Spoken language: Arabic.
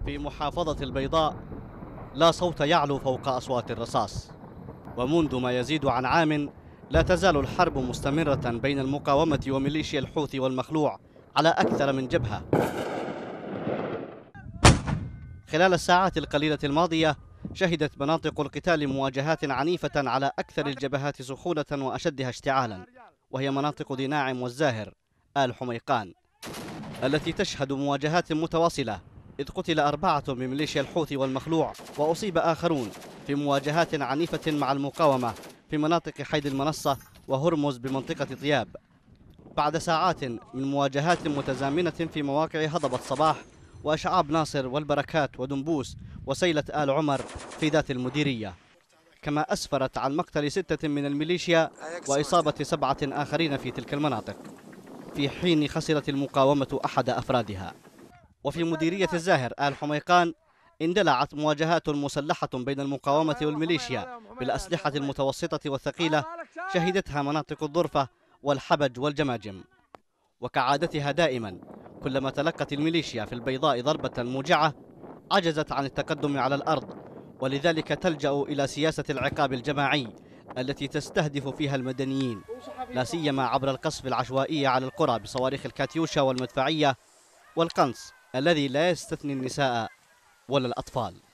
في محافظة البيضاء لا صوت يعلو فوق أصوات الرصاص، ومنذ ما يزيد عن عام لا تزال الحرب مستمرة بين المقاومة وميليشيا الحوثي والمخلوع على أكثر من جبهة. خلال الساعات القليلة الماضية شهدت مناطق القتال مواجهات عنيفة على أكثر الجبهات سخونة وأشدها اشتعالا، وهي مناطق ذي ناعم والزاهر آل حميقان التي تشهد مواجهات متواصلة، إذ قتل 4 من ميليشيا الحوثي والمخلوع وأصيب آخرون في مواجهات عنيفة مع المقاومة في مناطق حيد المنصة وهرمز بمنطقة طياب، بعد ساعات من مواجهات متزامنة في مواقع هضبة صباح وأشعاب ناصر والبركات ودنبوس وسيلة آل عمر في ذات المديرية، كما أسفرت عن مقتل 6 من الميليشيا وإصابة 7 آخرين في تلك المناطق، في حين خسرت المقاومة أحد أفرادها. وفي مديرية الزاهر آل حميقان اندلعت مواجهات مسلحة بين المقاومة والميليشيا بالأسلحة المتوسطة والثقيلة شهدتها مناطق الضرفة والحبج والجماجم. وكعادتها دائما كلما تلقت الميليشيا في البيضاء ضربة موجعة عجزت عن التقدم على الأرض، ولذلك تلجأ إلى سياسة العقاب الجماعي التي تستهدف فيها المدنيين، لا سيما عبر القصف العشوائي على القرى بصواريخ الكاتيوشا والمدفعية والقنص الذي لا يستثني النساء ولا الأطفال.